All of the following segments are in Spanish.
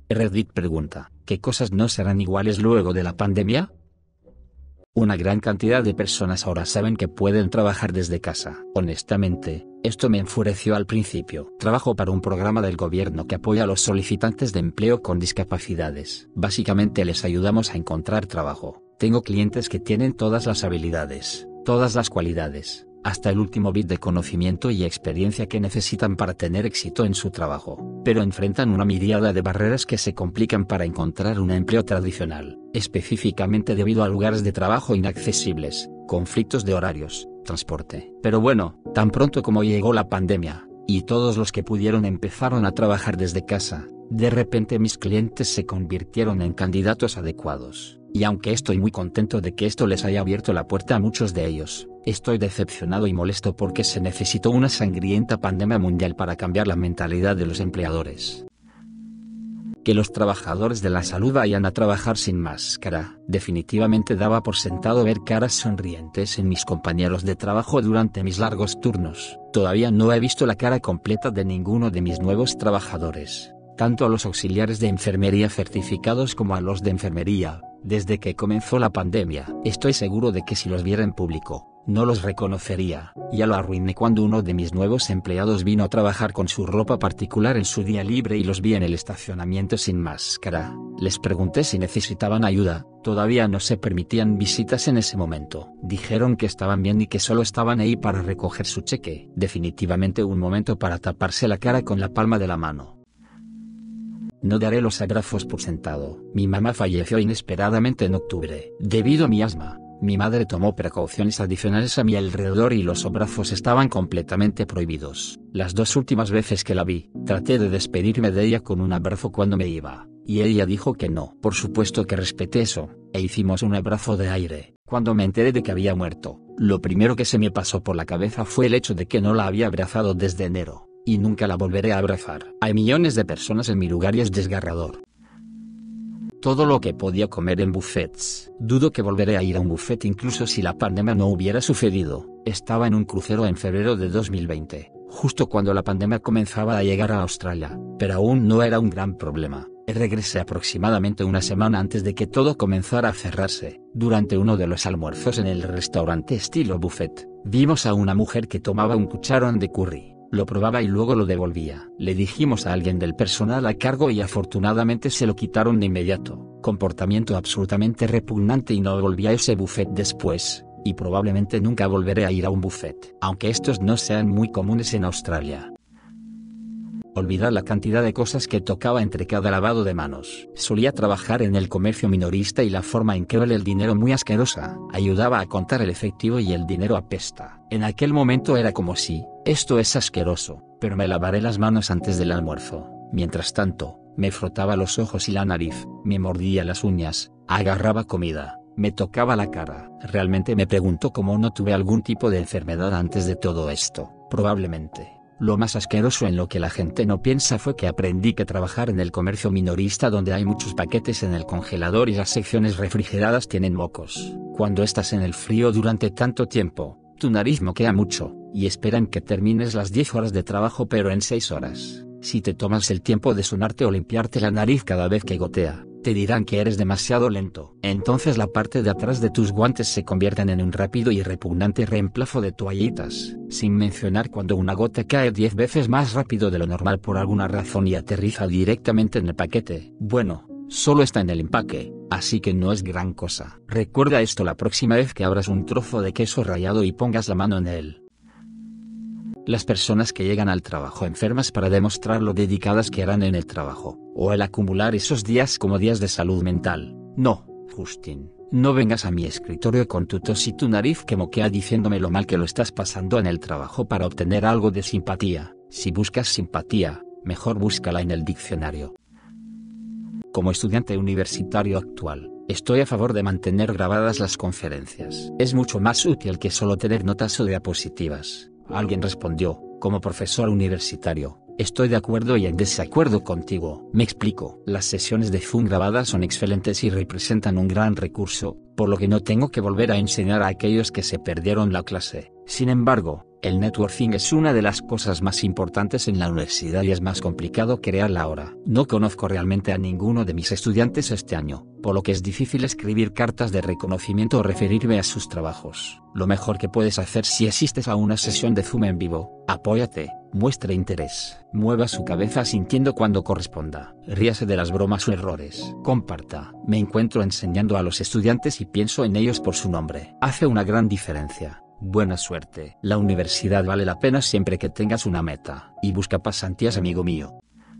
Reddit pregunta, ¿qué cosas no serán iguales luego de la pandemia? Una gran cantidad de personas ahora saben que pueden trabajar desde casa. Honestamente, esto me enfureció al principio. Trabajo para un programa del gobierno que apoya a los solicitantes de empleo con discapacidades. Básicamente les ayudamos a encontrar trabajo. Tengo clientes que tienen todas las habilidades, todas las cualidades, hasta el último bit de conocimiento y experiencia que necesitan para tener éxito en su trabajo, pero enfrentan una miríada de barreras que se complican para encontrar un empleo tradicional, específicamente debido a lugares de trabajo inaccesibles, conflictos de horarios, transporte. Pero bueno, tan pronto como llegó la pandemia, y todos los que pudieron empezaron a trabajar desde casa, de repente mis clientes se convirtieron en candidatos adecuados. Y aunque estoy muy contento de que esto les haya abierto la puerta a muchos de ellos, estoy decepcionado y molesto porque se necesitó una sangrienta pandemia mundial para cambiar la mentalidad de los empleadores. Que los trabajadores de la salud vayan a trabajar sin máscara. Definitivamente daba por sentado ver caras sonrientes en mis compañeros de trabajo durante mis largos turnos. Todavía no he visto la cara completa de ninguno de mis nuevos trabajadores, tanto a los auxiliares de enfermería certificados como a los de enfermería. Desde que comenzó la pandemia, estoy seguro de que si los viera en público, no los reconocería. Ya lo arruiné cuando uno de mis nuevos empleados vino a trabajar con su ropa particular en su día libre y los vi en el estacionamiento sin máscara. Les pregunté si necesitaban ayuda, todavía no se permitían visitas en ese momento. Dijeron que estaban bien y que solo estaban ahí para recoger su cheque. Definitivamente un momento para taparse la cara con la palma de la mano. No daré los abrazos por sentado. Mi mamá falleció inesperadamente en octubre, debido a mi asma. Mi madre tomó precauciones adicionales a mi alrededor y los abrazos estaban completamente prohibidos. Las 2 últimas veces que la vi, traté de despedirme de ella con un abrazo cuando me iba, y ella dijo que no. Por supuesto que respeté eso, e hicimos un abrazo de aire. Cuando me enteré de que había muerto, lo primero que se me pasó por la cabeza fue el hecho de que no la había abrazado desde enero. Y nunca la volveré a abrazar. Hay millones de personas en mi lugar y es desgarrador. Todo lo que podía comer en buffets. Dudo que volveré a ir a un buffet incluso si la pandemia no hubiera sucedido. Estaba en un crucero en febrero de 2020, justo cuando la pandemia comenzaba a llegar a Australia, pero aún no era un gran problema. Regresé aproximadamente una semana antes de que todo comenzara a cerrarse. Durante uno de los almuerzos en el restaurante estilo buffet, vimos a una mujer que tomaba un cucharón de curry. Lo probaba y luego lo devolvía. Le dijimos a alguien del personal a cargo y afortunadamente se lo quitaron de inmediato. Comportamiento absolutamente repugnante y no volví a ese buffet después, y probablemente nunca volveré a ir a un buffet, aunque estos no sean muy comunes en Australia. Olvidar la cantidad de cosas que tocaba entre cada lavado de manos. Solía trabajar en el comercio minorista y la forma en que huele el dinero muy asquerosa. Ayudaba a contar el efectivo y el dinero apesta. En aquel momento era como si, esto es asqueroso, pero me lavaré las manos antes del almuerzo. Mientras tanto, me frotaba los ojos y la nariz, me mordía las uñas, agarraba comida, me tocaba la cara. Realmente me pregunto cómo no tuve algún tipo de enfermedad antes de todo esto. Probablemente. Lo más asqueroso en lo que la gente no piensa fue que aprendí que trabajar en el comercio minorista donde hay muchos paquetes en el congelador y las secciones refrigeradas tienen mocos. Cuando estás en el frío durante tanto tiempo, tu nariz moquea mucho, y esperan que termines las 10 horas de trabajo pero en 6 horas. Si te tomas el tiempo de sonarte o limpiarte la nariz cada vez que gotea, te dirán que eres demasiado lento. Entonces la parte de atrás de tus guantes se convierten en un rápido y repugnante reemplazo de toallitas. Sin mencionar cuando una gota cae 10 veces más rápido de lo normal por alguna razón y aterriza directamente en el paquete. Bueno, solo está en el empaque, así que no es gran cosa. Recuerda esto la próxima vez que abras un trozo de queso rallado y pongas la mano en él. Las personas que llegan al trabajo enfermas para demostrar lo dedicadas que eran en el trabajo, o el acumular esos días como días de salud mental. No, Justin, no vengas a mi escritorio con tu tos y tu nariz que moquea diciéndome lo mal que lo estás pasando en el trabajo para obtener algo de simpatía. Si buscas simpatía, mejor búscala en el diccionario. Como estudiante universitario actual, estoy a favor de mantener grabadas las conferencias. Es mucho más útil que solo tener notas o diapositivas. Alguien respondió, como profesor universitario, estoy de acuerdo y en desacuerdo contigo. Me explico. Las sesiones de Zoom grabadas son excelentes y representan un gran recurso, por lo que no tengo que volver a enseñar a aquellos que se perdieron la clase. Sin embargo, el networking es una de las cosas más importantes en la universidad y es más complicado crearla ahora. No conozco realmente a ninguno de mis estudiantes este año, por lo que es difícil escribir cartas de reconocimiento o referirme a sus trabajos. Lo mejor que puedes hacer si asistes a una sesión de Zoom en vivo, apóyate, muestre interés, mueva su cabeza asintiendo cuando corresponda, ríase de las bromas o errores, comparta. Me encuentro enseñando a los estudiantes y pienso en ellos por su nombre. Hace una gran diferencia. Buena suerte. La universidad vale la pena siempre que tengas una meta, y busca pasantías, amigo mío.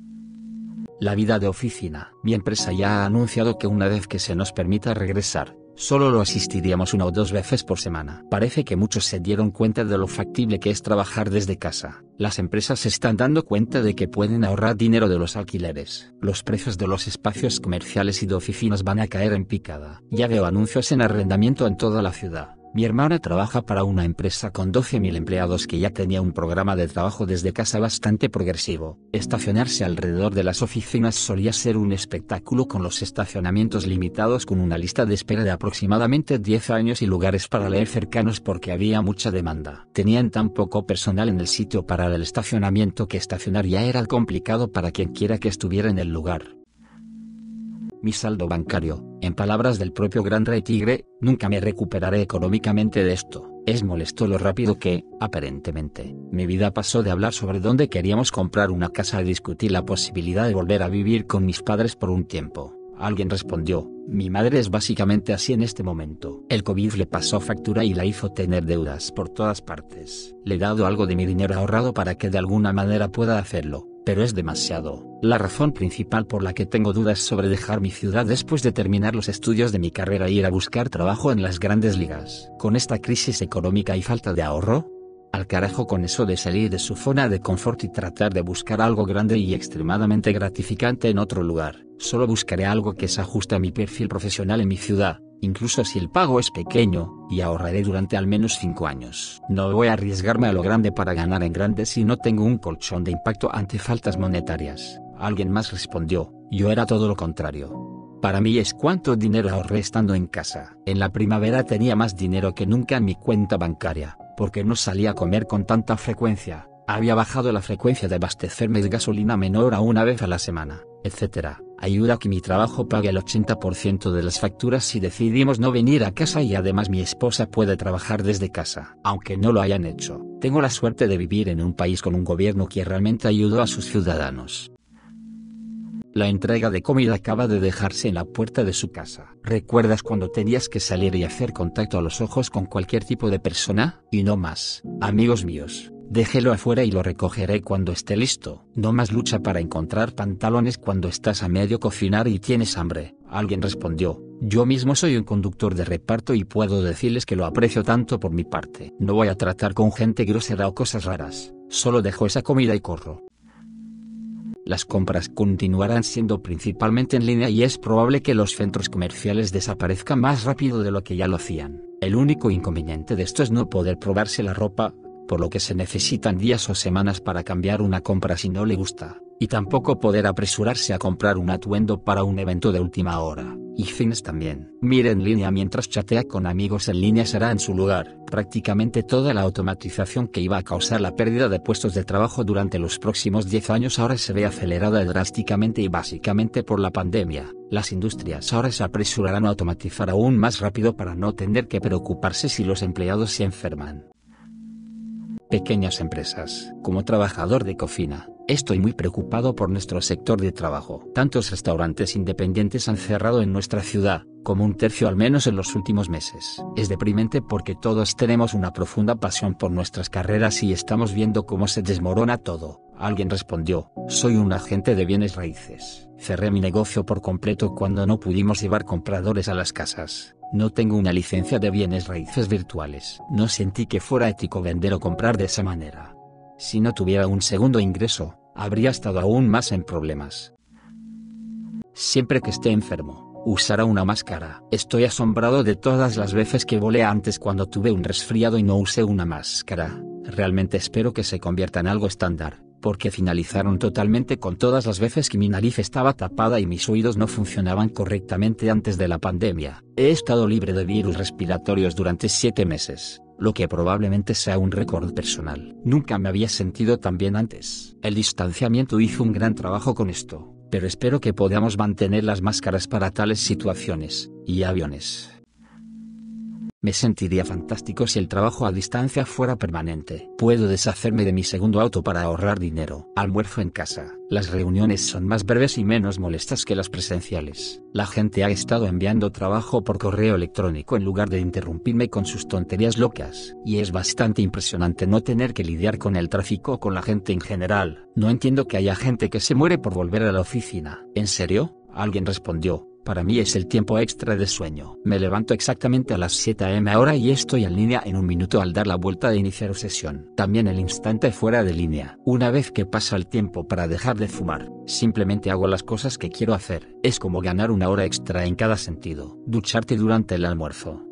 La vida de oficina. Mi empresa ya ha anunciado que una vez que se nos permita regresar, solo lo asistiríamos 1 o 2 veces por semana. Parece que muchos se dieron cuenta de lo factible que es trabajar desde casa. Las empresas se están dando cuenta de que pueden ahorrar dinero de los alquileres. Los precios de los espacios comerciales y de oficinas van a caer en picada. Ya veo anuncios en arrendamiento en toda la ciudad. Mi hermana trabaja para una empresa con 12.000 empleados que ya tenía un programa de trabajo desde casa bastante progresivo. Estacionarse alrededor de las oficinas solía ser un espectáculo, con los estacionamientos limitados con una lista de espera de aproximadamente 10 años y lugares para leer cercanos porque había mucha demanda. Tenían tan poco personal en el sitio para el estacionamiento que estacionar ya era complicado para quien quiera que estuviera en el lugar. Mi saldo bancario, en palabras del propio Gran Rey Tigre, nunca me recuperaré económicamente de esto. Es molesto lo rápido que, aparentemente, mi vida pasó de hablar sobre dónde queríamos comprar una casa a discutir la posibilidad de volver a vivir con mis padres por un tiempo. Alguien respondió: mi madre es básicamente así en este momento. El COVID le pasó factura y la hizo tener deudas por todas partes. Le he dado algo de mi dinero ahorrado para que de alguna manera pueda hacerlo, pero es demasiado. La razón principal por la que tengo dudas sobre dejar mi ciudad después de terminar los estudios de mi carrera e ir a buscar trabajo en las grandes ligas. Con esta crisis económica y falta de ahorro, al carajo con eso de salir de su zona de confort y tratar de buscar algo grande y extremadamente gratificante en otro lugar. Solo buscaré algo que se ajuste a mi perfil profesional en mi ciudad, incluso si el pago es pequeño, y ahorraré durante al menos 5 años. No voy a arriesgarme a lo grande para ganar en grande si no tengo un colchón de impacto ante faltas monetarias. Alguien más respondió: yo era todo lo contrario. Para mí es cuánto dinero ahorré estando en casa. En la primavera tenía más dinero que nunca en mi cuenta bancaria, porque no salía a comer con tanta frecuencia, había bajado la frecuencia de abastecerme de gasolina menor a 1 vez a la semana, etc. Ayuda a que mi trabajo pague el 80% de las facturas si decidimos no venir a casa, y además mi esposa puede trabajar desde casa. Aunque no lo hayan hecho, tengo la suerte de vivir en un país con un gobierno que realmente ayudó a sus ciudadanos. La entrega de comida acaba de dejarse en la puerta de su casa. ¿Recuerdas cuando tenías que salir y hacer contacto a los ojos con cualquier tipo de persona? Y no más. Amigos míos, déjelo afuera y lo recogeré cuando esté listo. No más lucha para encontrar pantalones cuando estás a medio cocinar y tienes hambre. Alguien respondió: yo mismo soy un conductor de reparto y puedo decirles que lo aprecio tanto por mi parte. No voy a tratar con gente grosera o cosas raras. Solo dejo esa comida y corro. Las compras continuarán siendo principalmente en línea y es probable que los centros comerciales desaparezcan más rápido de lo que ya lo hacían. El único inconveniente de esto es no poder probarse la ropa, por lo que se necesitan días o semanas para cambiar una compra si no le gusta, y tampoco poder apresurarse a comprar un atuendo para un evento de última hora. Y fines también. Mire en línea mientras chatea con amigos en línea será en su lugar. Prácticamente toda la automatización que iba a causar la pérdida de puestos de trabajo durante los próximos 10 años ahora se ve acelerada drásticamente y básicamente por la pandemia. Las industrias ahora se apresurarán a automatizar aún más rápido para no tener que preocuparse si los empleados se enferman. Pequeñas empresas. Como trabajador de cocina, estoy muy preocupado por nuestro sector de trabajo. Tantos restaurantes independientes han cerrado en nuestra ciudad, como 1/3 al menos en los últimos meses. Es deprimente porque todos tenemos una profunda pasión por nuestras carreras y estamos viendo cómo se desmorona todo. Alguien respondió: soy un agente de bienes raíces. Cerré mi negocio por completo cuando no pudimos llevar compradores a las casas. No tengo una licencia de bienes raíces virtuales. No sentí que fuera ético vender o comprar de esa manera. Si no tuviera un segundo ingreso, habría estado aún más en problemas. Siempre que esté enfermo, usará una máscara. Estoy asombrado de todas las veces que volé antes cuando tuve un resfriado y no usé una máscara. Realmente espero que se convierta en algo estándar, porque finalizaron totalmente con todas las veces que mi nariz estaba tapada y mis oídos no funcionaban correctamente antes de la pandemia. He estado libre de virus respiratorios durante 7 meses, lo que probablemente sea un récord personal. Nunca me había sentido tan bien antes. El distanciamiento hizo un gran trabajo con esto, pero espero que podamos mantener las máscaras para tales situaciones, y aviones. Me sentiría fantástico si el trabajo a distancia fuera permanente. Puedo deshacerme de mi segundo auto para ahorrar dinero. Almuerzo en casa. Las reuniones son más breves y menos molestas que las presenciales. La gente ha estado enviando trabajo por correo electrónico en lugar de interrumpirme con sus tonterías locas. Y es bastante impresionante no tener que lidiar con el tráfico o con la gente en general. No entiendo que haya gente que se muere por volver a la oficina. ¿En serio? Alguien respondió. Para mí es el tiempo extra de sueño. Me levanto exactamente a las 7 am ahora y estoy en línea en un minuto al dar la vuelta de iniciar sesión. También el instante fuera de línea. Una vez que pasa el tiempo para dejar de fumar, simplemente hago las cosas que quiero hacer. Es como ganar una hora extra en cada sentido. Ducharte durante el almuerzo.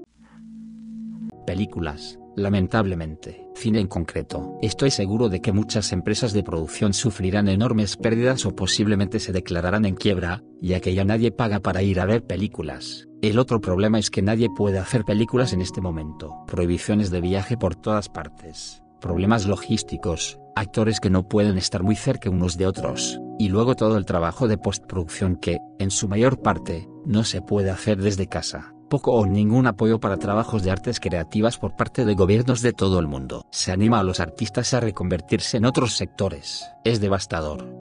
Películas. Lamentablemente, cine en concreto. Estoy seguro de que muchas empresas de producción sufrirán enormes pérdidas o posiblemente se declararán en quiebra, ya que ya nadie paga para ir a ver películas. El otro problema es que nadie puede hacer películas en este momento. Prohibiciones de viaje por todas partes. Problemas logísticos, actores que no pueden estar muy cerca unos de otros, y luego todo el trabajo de postproducción que, en su mayor parte, no se puede hacer desde casa. Poco o ningún apoyo para trabajos de artes creativas por parte de gobiernos de todo el mundo. Se anima a los artistas a reconvertirse en otros sectores. Es devastador.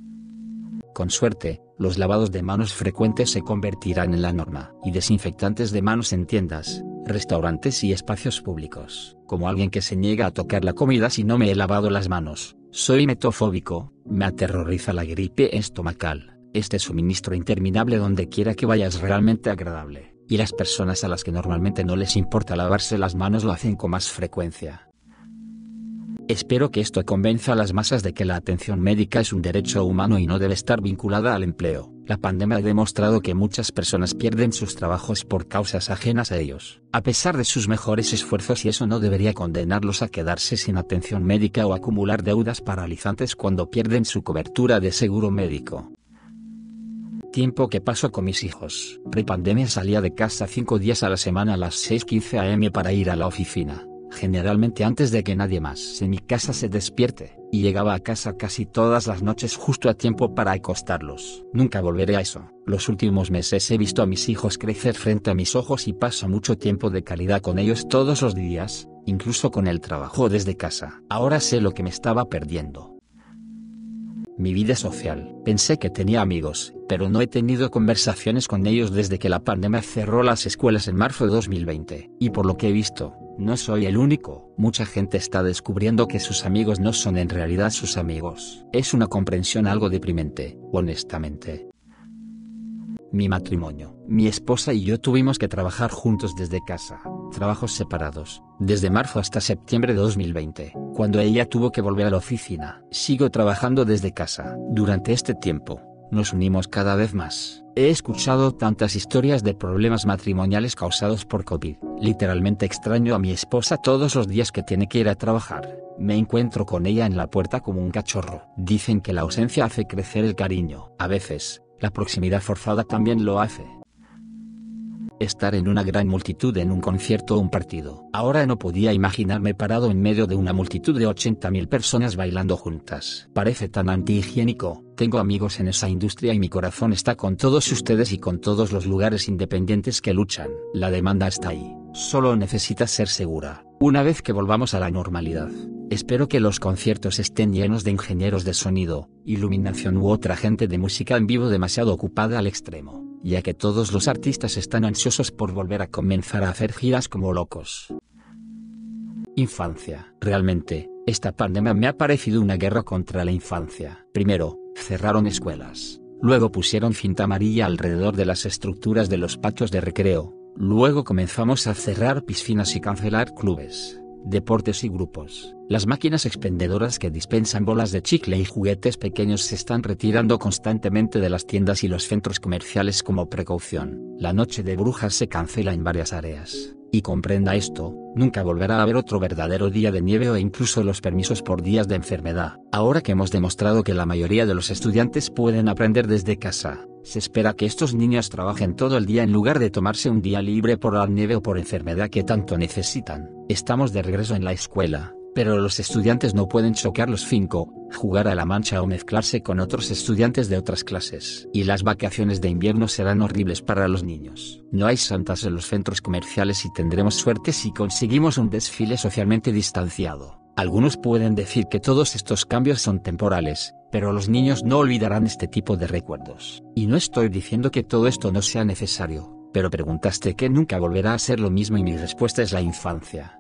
Con suerte, los lavados de manos frecuentes se convertirán en la norma, y desinfectantes de manos en tiendas, restaurantes y espacios públicos. Como alguien que se niega a tocar la comida si no me he lavado las manos, soy metofóbico, me aterroriza la gripe estomacal. Este suministro interminable donde quiera que vaya es realmente agradable. Y las personas a las que normalmente no les importa lavarse las manos lo hacen con más frecuencia. Espero que esto convenza a las masas de que la atención médica es un derecho humano y no debe estar vinculada al empleo. La pandemia ha demostrado que muchas personas pierden sus trabajos por causas ajenas a ellos, a pesar de sus mejores esfuerzos, y eso no debería condenarlos a quedarse sin atención médica o acumular deudas paralizantes cuando pierden su cobertura de seguro médico. Tiempo que paso con mis hijos. Prepandemia salía de casa 5 días a la semana a las 6:15 am para ir a la oficina, generalmente antes de que nadie más en mi casa se despierte, y llegaba a casa casi todas las noches justo a tiempo para acostarlos. Nunca volveré a eso. Los últimos meses he visto a mis hijos crecer frente a mis ojos y paso mucho tiempo de calidad con ellos todos los días, incluso con el trabajo desde casa. Ahora sé lo que me estaba perdiendo. Mi vida social. Pensé que tenía amigos, pero no he tenido conversaciones con ellos desde que la pandemia cerró las escuelas en marzo de 2020. Y por lo que he visto, no soy el único. Mucha gente está descubriendo que sus amigos no son en realidad sus amigos. Es una comprensión algo deprimente, honestamente. Mi matrimonio. Mi esposa y yo tuvimos que trabajar juntos desde casa, trabajos separados, desde marzo hasta septiembre de 2020, cuando ella tuvo que volver a la oficina. Sigo trabajando desde casa. Durante este tiempo, nos unimos cada vez más. He escuchado tantas historias de problemas matrimoniales causados por COVID. Literalmente extraño a mi esposa todos los días que tiene que ir a trabajar. Me encuentro con ella en la puerta como un cachorro. Dicen que la ausencia hace crecer el cariño. A veces, la proximidad forzada también lo hace. Estar en una gran multitud en un concierto o un partido. Ahora no podía imaginarme parado en medio de una multitud de 80.000 personas bailando juntas. Parece tan antihigiénico. Tengo amigos en esa industria y mi corazón está con todos ustedes y con todos los lugares independientes que luchan. La demanda está ahí. Solo necesita ser segura. Una vez que volvamos a la normalidad, espero que los conciertos estén llenos de ingenieros de sonido, iluminación u otra gente de música en vivo demasiado ocupada al extremo, ya que todos los artistas están ansiosos por volver a comenzar a hacer giras como locos. Infancia. Realmente, esta pandemia me ha parecido una guerra contra la infancia. Primero, cerraron escuelas. Luego pusieron cinta amarilla alrededor de las estructuras de los patios de recreo. Luego comenzamos a cerrar piscinas y cancelar clubes, deportes y grupos. Las máquinas expendedoras que dispensan bolas de chicle y juguetes pequeños se están retirando constantemente de las tiendas y los centros comerciales como precaución. La noche de brujas se cancela en varias áreas. Y comprenda esto, nunca volverá a haber otro verdadero día de nieve o incluso los permisos por días de enfermedad. Ahora que hemos demostrado que la mayoría de los estudiantes pueden aprender desde casa, Se espera que estos niños trabajen todo el día en lugar de tomarse un día libre por la nieve o por enfermedad que tanto necesitan. Estamos de regreso en la escuela, pero los estudiantes no pueden chocar los 5, jugar a la mancha o mezclarse con otros estudiantes de otras clases. Y las vacaciones de invierno serán horribles para los niños. No hay santas en los centros comerciales y tendremos suerte si conseguimos un desfile socialmente distanciado. Algunos pueden decir que todos estos cambios son temporales, pero los niños no olvidarán este tipo de recuerdos. Y no estoy diciendo que todo esto no sea necesario, pero preguntaste que nunca volverá a ser lo mismo y mi respuesta es la infancia.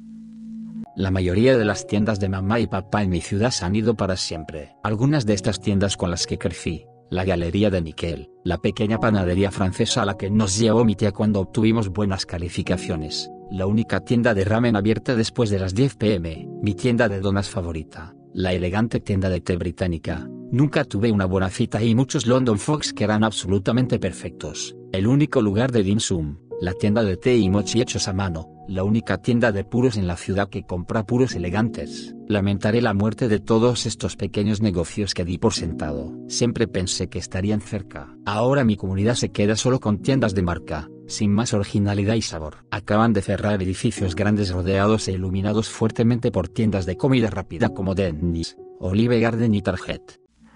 La mayoría de las tiendas de mamá y papá en mi ciudad se han ido para siempre. Algunas de estas tiendas con las que crecí, la Galería de Miquel, la pequeña panadería francesa a la que nos llevó mi tía cuando obtuvimos buenas calificaciones, la única tienda de ramen abierta después de las 10 p.m., mi tienda de donas favorita, la elegante tienda de té británica. Nunca tuve una buena cita y muchos London Fox que eran absolutamente perfectos. El único lugar de dim sum, la tienda de té y mochi hechos a mano, la única tienda de puros en la ciudad que compra puros elegantes. Lamentaré la muerte de todos estos pequeños negocios que di por sentado. Siempre pensé que estarían cerca. Ahora mi comunidad se queda solo con tiendas de marca, sin más originalidad y sabor. Acaban de cerrar edificios grandes rodeados e iluminados fuertemente por tiendas de comida rápida como Denny's, Olive Garden y Target.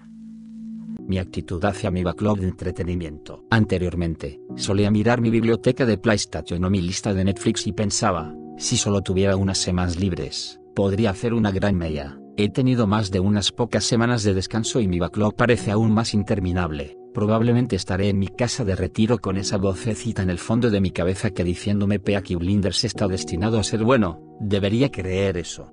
Mi actitud hacia mi backlog de entretenimiento. Anteriormente, solía mirar mi biblioteca de PlayStation o mi lista de Netflix y pensaba, si solo tuviera unas semanas libres, podría hacer una gran media. He tenido más de unas pocas semanas de descanso y mi backlog parece aún más interminable. Probablemente estaré en mi casa de retiro con esa vocecita en el fondo de mi cabeza que diciéndome Peaky Blinders está destinado a ser bueno. Debería creer eso.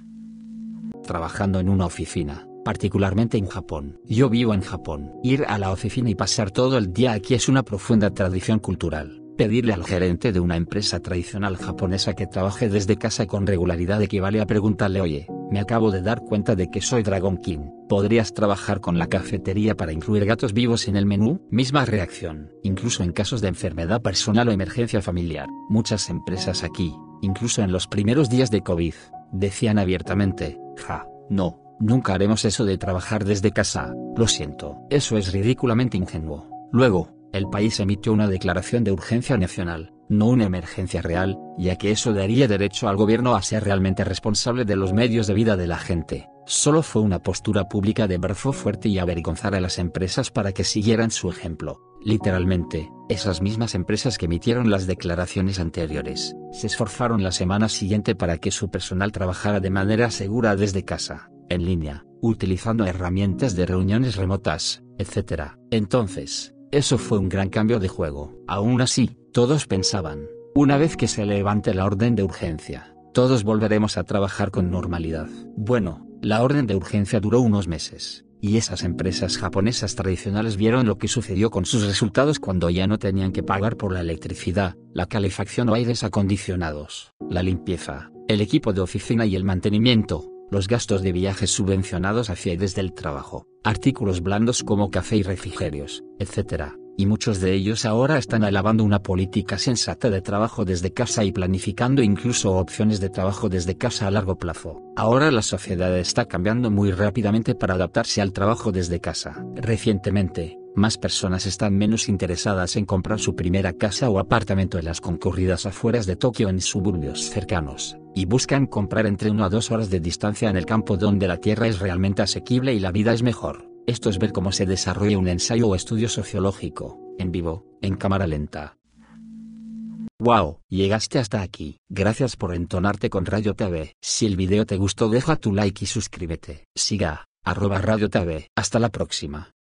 Trabajando en una oficina, particularmente en Japón. Yo vivo en Japón. Ir a la oficina y pasar todo el día aquí es una profunda tradición cultural. Pedirle al gerente de una empresa tradicional japonesa que trabaje desde casa con regularidad equivale a preguntarle: oye, me acabo de dar cuenta de que soy Dragon King, ¿podrías trabajar con la cafetería para incluir gatos vivos en el menú? Misma reacción, incluso en casos de enfermedad personal o emergencia familiar. Muchas empresas aquí, incluso en los primeros días de COVID, decían abiertamente, no. Nunca haremos eso de trabajar desde casa, lo siento. Eso es ridículamente ingenuo. Luego, el país emitió una declaración de urgencia nacional, no una emergencia real, ya que eso daría derecho al gobierno a ser realmente responsable de los medios de vida de la gente. Solo fue una postura pública de brazo fuerte y avergonzar a las empresas para que siguieran su ejemplo. Literalmente, esas mismas empresas que emitieron las declaraciones anteriores, se esforzaron la semana siguiente para que su personal trabajara de manera segura desde casa, en línea, utilizando herramientas de reuniones remotas, etc. Entonces, eso fue un gran cambio de juego. Aún así, todos pensaban, una vez que se levante la orden de urgencia, todos volveremos a trabajar con normalidad. Bueno, la orden de urgencia duró unos meses, y esas empresas japonesas tradicionales vieron lo que sucedió con sus resultados cuando ya no tenían que pagar por la electricidad, la calefacción o aires acondicionados, la limpieza, el equipo de oficina y el mantenimiento, los gastos de viajes subvencionados hacia y desde el trabajo, artículos blandos como café y refrigerios, etc. Y muchos de ellos ahora están alabando una política sensata de trabajo desde casa y planificando incluso opciones de trabajo desde casa a largo plazo. Ahora la sociedad está cambiando muy rápidamente para adaptarse al trabajo desde casa. Recientemente, más personas están menos interesadas en comprar su primera casa o apartamento en las concurridas afueras de Tokio en suburbios cercanos, y buscan comprar entre 1 a 2 horas de distancia en el campo donde la tierra es realmente asequible y la vida es mejor. Esto es ver cómo se desarrolla un ensayo o estudio sociológico, en vivo, en cámara lenta. Wow, llegaste hasta aquí. Gracias por entonarte con Radio TV. Si el video te gustó, deja tu like y suscríbete. Siga @Radio TV. Hasta la próxima.